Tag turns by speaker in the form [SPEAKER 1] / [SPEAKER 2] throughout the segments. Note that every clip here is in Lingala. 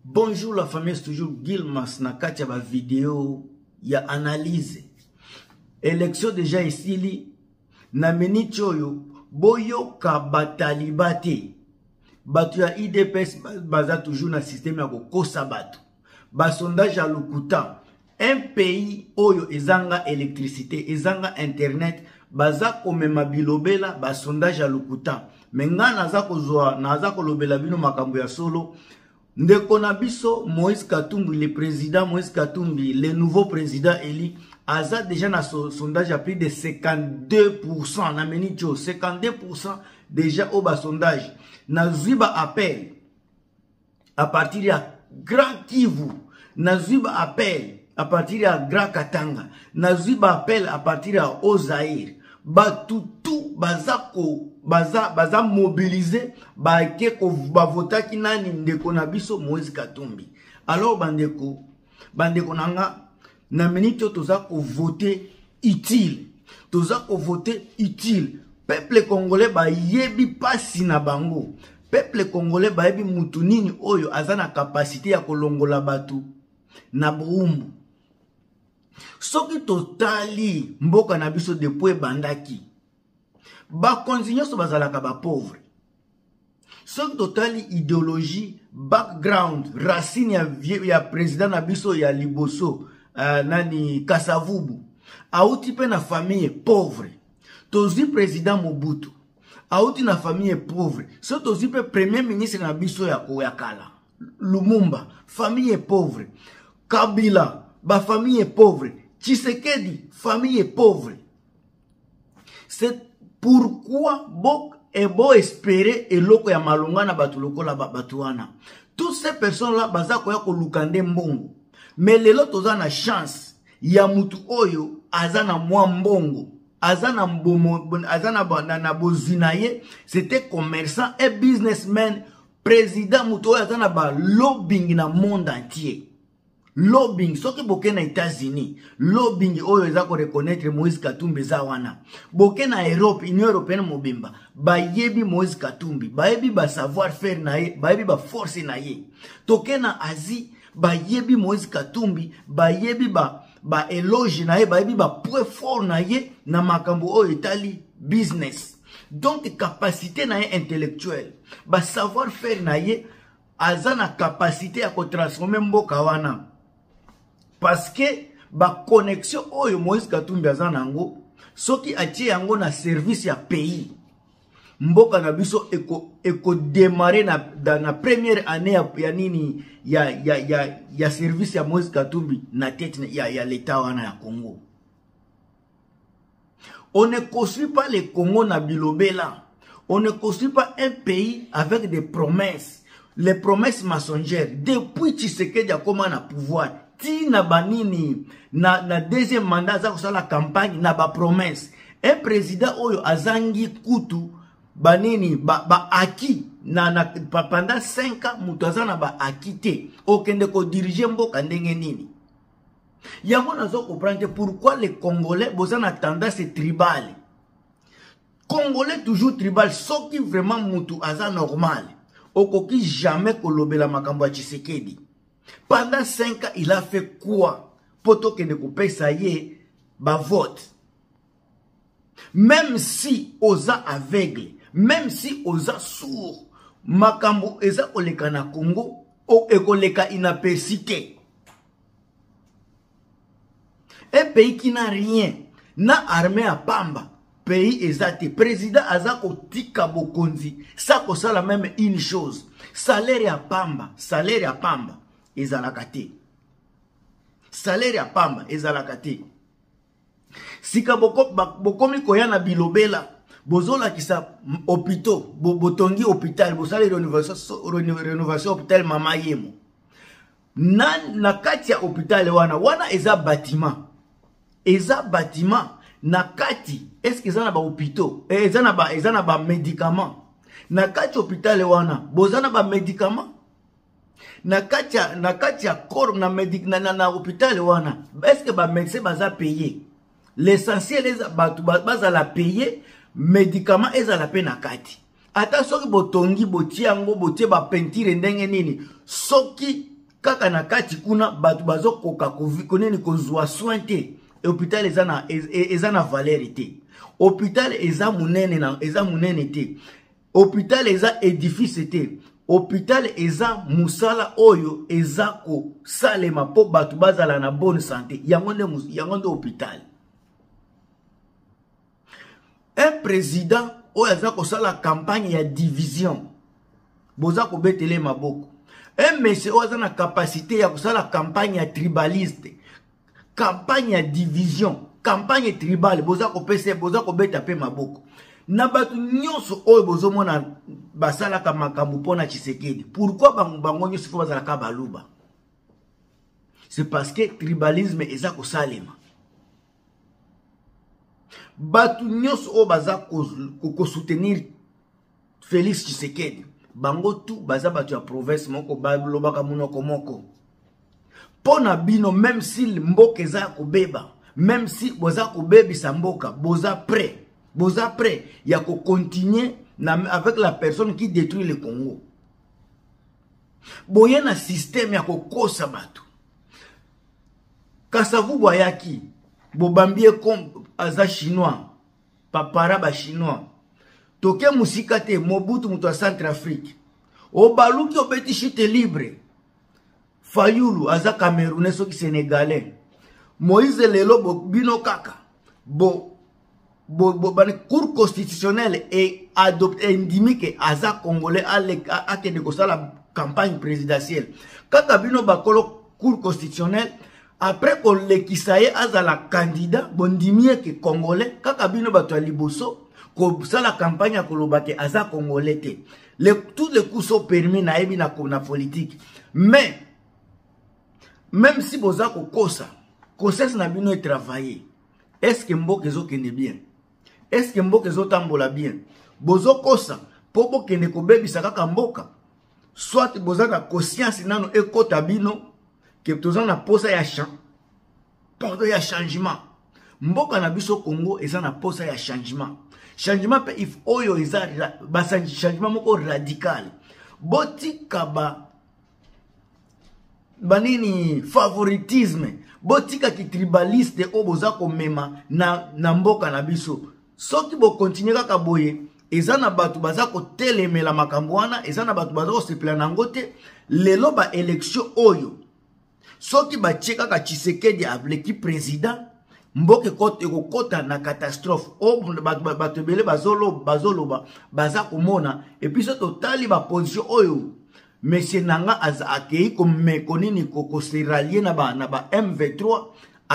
[SPEAKER 1] Bonjour la famille, c'est toujours Gilmas na kati ya ba vidéo ya analyse. Élection déjà ici li na minute oyo boyoka batalibate. Batu ya IDPS baza toujours na système ya kokosa batu. Ba sondage à Lokuta. Un pays oyo ezanga électricité, ezanga internet, baza komema bilobela ba sondage à Lokuta. Menga naza kozwa naza kolobela bino makambo ya solo. Ndeko na biso Moïse Katumbi, le président Moïse Katumbi, le nouveau président élu, aza déjà na sondage à plus de 52%, na menicho 52% déjà au bas sondage. Na zuiba appel à partir de Grand Kivu, na zuiba appel à partir de Grand Katanga, na zuiba appel à partir de Ozaïr. Batutu bazako baza mobilisé baike ko bavota kinani ndeko na biso Moïse Katumbi. Alors bandeko nanga na minute toza ko voter utile. Toza ko voter utile. Peuple congolais ba yebi pasi na bango. Peuple congolais ba yebi mutu nini oyo azana capacité ya kolongola batu na Burumbu. Soki totali mboka na biso depuis bandaki ba konzinyo so bazalaka ba pauvre. Soki totali idéologie, background, racine ya président na biso ya liboso nani Kasavubu auti pe na famille pauvre. Tozi président Mobutu auti na famille pauvre. So tozi pe premier ministre na biso ya kala Lumumba, famille pauvre. Kabila, ba famille pauvre. Tshisekedi, famille pauvre. C'est pourquoi bok et bo espérer et loko ya malonga na batu loko la batuana. Toutes ces personnes-là baza koya ko lukande mbongo. Mais lelo toza na chance ya mutu oyo azana mwa mbongo. Azana mbomo, azana na bozinaye, c'était commerçant et businessman, président mutu oyo azana ba lobbying na monde entier. Lobbying, soki boke na États-Unis, lobbying oyo eza ko reconnaître Moïse Katumbi za wana. Boke na Europe, Union Européenne mobimba, ba yebi Moïse Katumbi, ba yebi ba savoir faire na ye, ba yebi ba force na ye. Toke na Asie, ba yebi Moïse Katumbi, ba yebi ba éloge na ye, ba yebi ba point fort na ye na makambo oyo etali business. Donc capacité na ye intellectuelle, ba savoir faire na ye, azana capacité à transformer mboka wana. Parce que ba connexion oyo Moïse Katumbi azana ngo soki atie yango na service ya pays mboka na biso eko démarrer na première année ya nini ya service ya Moïse Katumbi na tête ya l'état wana ya Congo. On ne construit pas le Congo na bilobela. On ne construit pas un pays avec des promesses. Les promesses mensongères. Depuis Tshisekedi a comment na pouvoir. Ti na banini na deuxième mandat za kusala campagne na ba promesse. Un président oyo azangi kutu banini ba aki na pendant 5 ans mutazana ba akité okende ko diriger mboka ndenge nini. Yango nazo comprendre pourquoi les Congolais bozana tendance tribale. Congolais toujours tribal soki vraiment mutu aza normal. Okoki jamais kolobela makambo ya Tshisekedi. Pendant 5 ans, il a fait quoi? Poto que ne coupe ça y est, ba vote. Même si osa aveugle, même si osa sourd, makambo eza koleka na Congo, o ekoleka inapercité. Un pays qui n'a rien, na armée à Pamba, pays exact, président azako tika bokonzi, ça kosa la même une chose, salaire à Pamba, ezalakate. Salaire à Pamba, ezalakate. Sika bokomi koya na bilobela, bozola kisa hôpitaux, botongi hôpital, bosala rénovation hôpital mama yemo. Na kati ya hôpital wana eza bâtiment. Eza bâtiment na kati, est-ce que ezana ba hôpitaux? Ezana ba médicaments. Na kati hôpital wana, bozana ba médicaments. Na kati ya corps na hôpital wana, est-ce que ba médecin baza payé? L'essentiel est baza la payer, médicaments ezala pe na kati. Ata soki botongi botiango botie ba peinture ndenge nini, soki kaka na kati kuna batu bazo koka koneni kozwa soin te. Hôpital eza na valeur te. Hôpital eza munene te. Hôpital eza édifice te. Hôpital eza musala oyo eza ko salema po batu bazala na bonne santé. Yango nde hôpital. Un président oyo aza ko sala campagne ya division. Boza ko betele maboko. Un monsieur oyo aza na capacité ya ko sala campagne ya tribaliste. Campagne ya division, campagne tribale, boza ko pese, boza ko beta pe maboko. Na batu nyonso oyo bozo mona basala ka makambu pona Tshisekedi. Pourquoi bango nyonso fo bazala ka baluba? C'est parce que tribalisme eza ko salema. Batu nyonso oyo baza ko soutenir Félix Tshisekedi. Bango tout baza batu ya province moko balobaka munoko moko. Pona bino, même si mboka eza kobeba, même si boza kobebisa mboka, boza prêt, ya ko continuer avec la personne qui détruit le Congo. Boye na système ya ko kosa batu. Kasavu boyaki, bobambie comme aza chinois, papara ba chinois. Toke musika te Mobutu mutu a Centrafrique. O baluki obeti chute libre. Fayulu aza Camerounais soki Sénégalais. Moïse lelo bino kaka. Bani cour constitutionnelle et adopté indimi que aza Congolais a kende kosala campagne présidentielle. Kaka bino bakolo cour constitutionnelle après qu'on le kisaye aza la candidat bondimie que Congolais kaka bino bato liboso ko sala campagne kolobake aza Congolais te. Tous les coups sont permis na ebi na politique. Mais même si boza ko kosa, conseil na bino et travailler. Est-ce que mboka ezo kende bien? Est-ce que mboka ezo tambola bien? Bozo kosa, po bo kende ko bebisa kaka mboka. Soit boza na conscience nano ekota bino que toza na posa ya changement. Mboka na biso Congo eza na posa ya changement. Changement pe if oyo eza changement moko radical. Botika banini favoritisme, botika ki tribaliste o boza ko mema na mboka na biso. Soki bo continue kaka boye, eza na batu baza ko telemela makambo wana, eza na batu baza ko sepela nango te. Lelo ba élection oyo soki ba cheka ka Tshisekedi ableki président, mboke kote ko kota na catastrophe. O batu bele bazoloba baza komona et puis so totali ba position oyo Monsieur Nanga aza akei comme mekonini koko seralien na ba M23.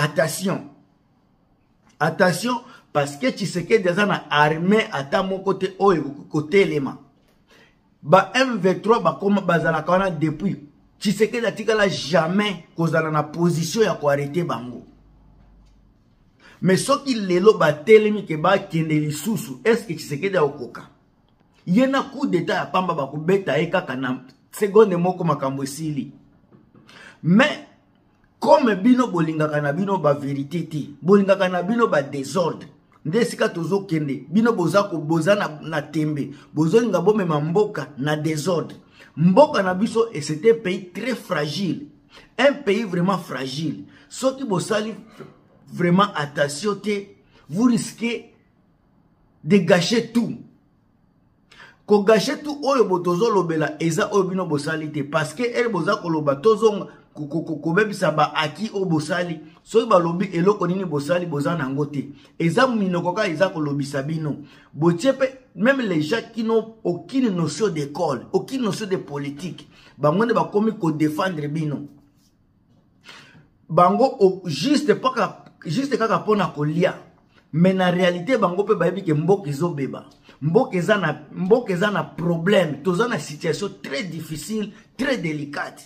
[SPEAKER 1] Attention parce que Tshisekedi aza na armée ata mon côté oyo côté lema. Ba M23 ba koma bazala kana depuis Tshisekedi atikala jamais kozala na position ya ko arrêter bango. Mais soki lelo ba telemi ke ba kende lisusu, est-ce que Tshisekedi akoka? Yena coup d'état ya pamba ba kubeta ekaka na seconde moko makambo esili. Mais comme bino bolingaka na bino ba vérité te, bolingaka na bino ba désordre. Nde sika tozo kende, bino boza ko boza na tembe, bozolinga bomema mboka na désordre. Mboka na biso et c'était un pays très fragile. Un pays vraiment fragile. Soki bosali vraiment attention te, vous risquez de gâcher tout. Ko gâcher tout oyo botozo lobela eza oyo bino bosali te parce que elle boza ko loba tozonga ko bebisa ba aki o bosali soki ba lobi eloko nini bosali boza nango te eza minoko ka eza ko lobisa bino bochepe même les gens qui n'ont aucune notion d'école, aucune notion de politique, bango ne ba komi ko défendre bino. Bango juste kaka pona kolia. Mais na réalité bango pe bayebi ke mboka ezobeba. Mboka eza na problème, toza na situation très difficile, très délicate.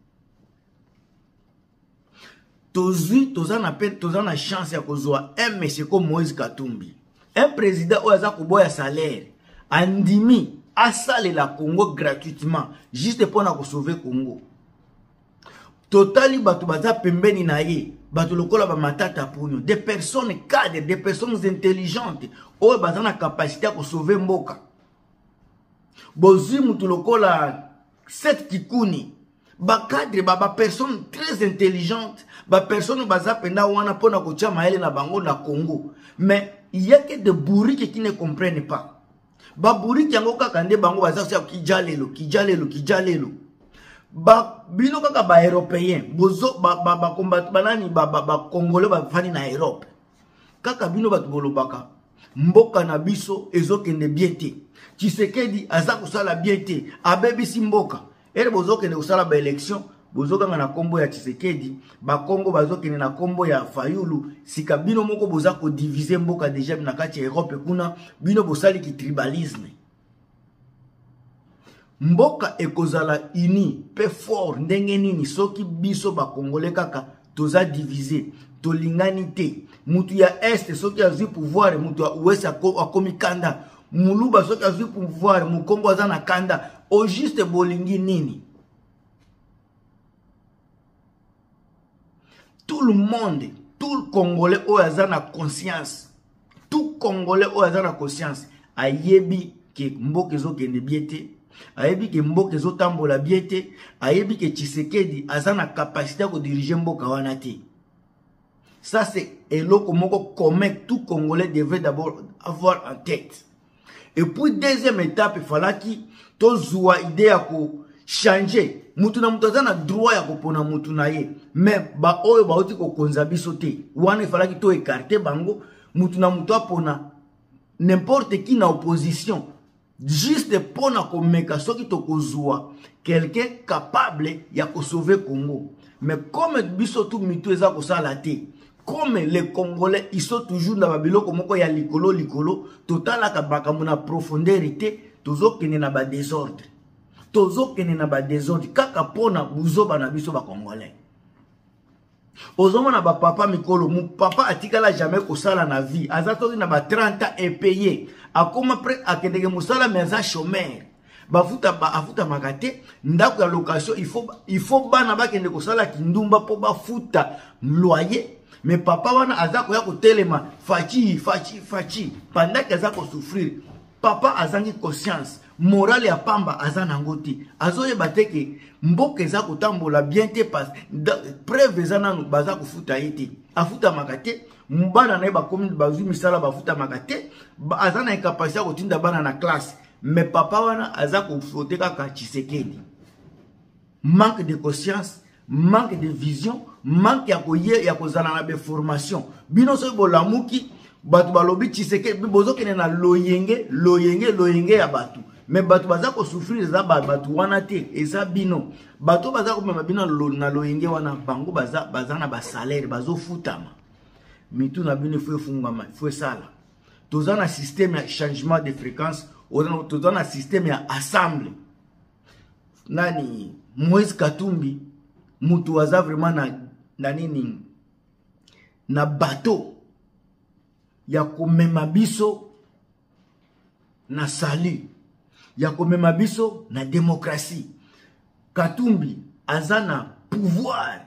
[SPEAKER 1] Toza na chance ya kozwa un monsieur comme Moïse Katumbi. Un président oyo ko boya salaire, andimi asale la Congo gratuitement juste pour na ko sauver Congo. Totali batu baza pembeni na ye, batu lokola ba matata punyo, des personnes cadres, des personnes intelligentes, oyo baza na capacité à sauver mboka. Bozi mutu lokola set kikuni, ba cadre ba personne très intelligente, ba personne baza penda wana pona kotia maele na bango na Congo. Mais il y a que des bourriques qui ne comprennent pas. Ba bourriques yango kaka nde bango baza sia kijalelo. Ba bino kaka ba européen, bozo ba combat banani ba congolais ba fani na Europe. Kaka bino batu bolobaka mboka na biso ezokende bien te. Tshisekedi aza kosala bien te, abebisi mboka. Ere bozokende kosala ba élection, bozokanga na kombo ya Tshisekedi, ba Kongo bazokende na kombo ya Fayulu, sika bino moko boza ko diviser mboka déjà na kati ya Europe kuna, bino bosali ki tribalisme. Mboka ekozala uni pe fort ndenge nini soki biso ba Congolais kaka toza diviser, tolingani te. Mutu ya est soki azwi pouvoir, mutu ya ouest akomi kanda. Muluba soki azwi pouvoir, mukongo aza na kanda. Au juste bolingi nini? Tout le monde, tout le Congolais au aza na conscience. Tout Congolais au aza na conscience. Ayebi ke mboka ezokende biete. Ayebi ke mboka ezotambola biete. Ayebi ke Tshisekedi aza na capacité ko diriger mboka wana te. Ça c'est eloko moko commun tout Congolais devrait d'abord avoir en tête. Et puis deuxième étape, il fallait qu'il tozua idée à ko changer. Mutu na mutu na droit ya kopona mutu na ye. Mais ba oyo ba oti ko konzabi sote. Wana il fallait qu'il to écarter bango. Mutu na mutu apona n'importe qui na opposition. Juste pona ko meka soki to kozua quelqu'un capable ya ko sauver Congo. Mais comme biso tout mitu eza ko sala te. Comme les Congolais, ils sont toujours dans la biloko moko ya likolo, total la kabaka na profondérité, tozo kene na ba désordre. Tozo kene na ba désordre, kaka pona buzo bana biso ba Congolais. Ozoma na ba papa mikolo, mon papa atikala jamais ko sala na vie, azato na ba 30 ans et payé. Akoma prêt à kendeke musala mais aza chômeur. Afuta makate, ndako ya location, il faut bana ba kende ko sala kindumba po ba futa loyer. Mais papa wana azako ya ko telema fachi pendant que azako souffrir papa azangi conscience morale ya pamba azana ngoti azoye bateke mboka ezako tambola bien te passe preuve ezana no bazako futa yete afuta makate mbana na ba komi bazwi misala bafuta makate azana incapacité ko tinda bana na classe mais papa wana azako foteka ka Tshisekedi. Manque de conscience, manque de vision, manque ya kozala na be formation. Bino so bolamuki batu balobi Tshisekedi bozo kene na loyenge ya batu. Mais batu baza ko souffrir za batu wana te eza bino. Batu baza ko mema bino na loyenge wana bango baza na ba salaire bazo futama. Mitu na bino faut fungama, faut sala. Toza na système ya changement de fréquence, toza na système ya assemble. Nani Moïse Katumbi mutu waza vraiment na nini na bateau ya komema biso na salut ya komema biso na démocratie. Katumbi azana pouvoir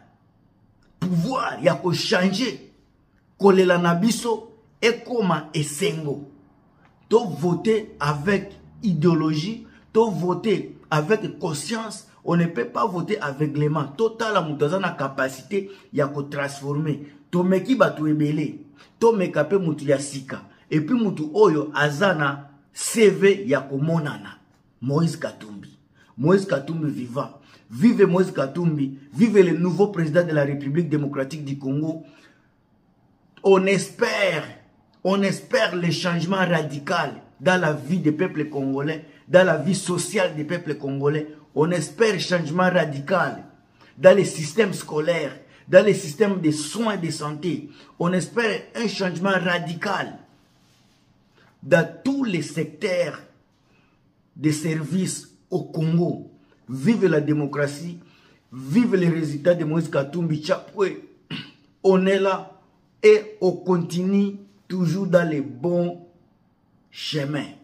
[SPEAKER 1] ya ko changer kolela na biso ekoma esengo to voter avec idéologie, to voter avec conscience. On ne peut pas voter aveuglément. Total la mutu na capacité ya ko transformer. To meki batu ebele. To mekape mutu ya sika. Et puis mutu oyo azana CV ya komonana. Moïse Katumbi. Moïse Katumbi vivant. Vive Moïse Katumbi. Vive le nouveau président de la République démocratique du Congo. On espère le changement radical dans la vie des peuples congolais, dans la vie sociale des peuples congolais. On espère changement radical dans les systèmes scolaires, dans les systèmes de soins de santé. On espère un changement radical dans tous les secteurs de services au Congo. Vive la démocratie, vive les résultats de Moïse Katumbi Chapwe. On est là et on continue toujours dans les bons chemins.